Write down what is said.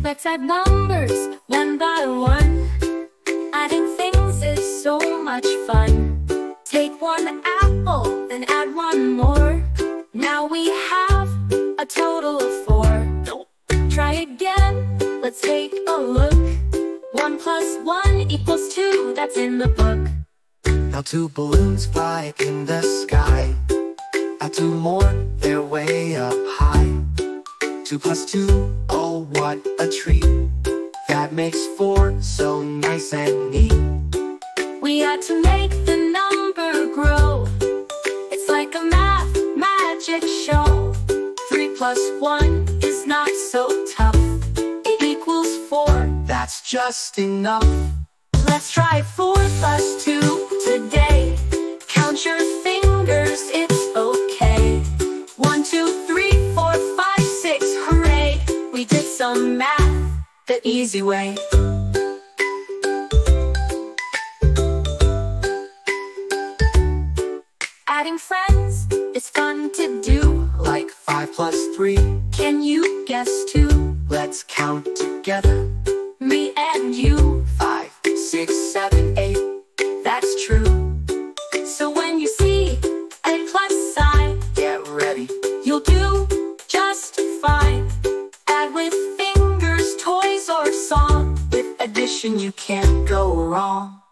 Let's add numbers one by one. Adding things is so much fun. Take one apple, then add one more. Now we have a total of 4. Try again, let's take a look. 1 plus 1 equals 2, that's in the book. Now 2 balloons fly in the sky. Add 2 more, they're way up high. 2 plus 2, oh what a treat. That makes 4, so nice and neat. We had to make the number grow. It's like a math magic show. 3 plus 1 is not so tough. It equals 4. That's just enough. Let's try 4 plus 2 today. Count your fingers, it's okay. 1, 2, 3, 4, 5, 6, hooray! We did some math the easy way. Adding friends is fun to do. Like 5 plus 3. Can you guess 2? Let's count together. Me and you. 5, 6, 7, 8. That's true. So when you see a plus sign, Get ready. you'll do just fine. Add with fingers, toys, or song. With addition you can't go wrong.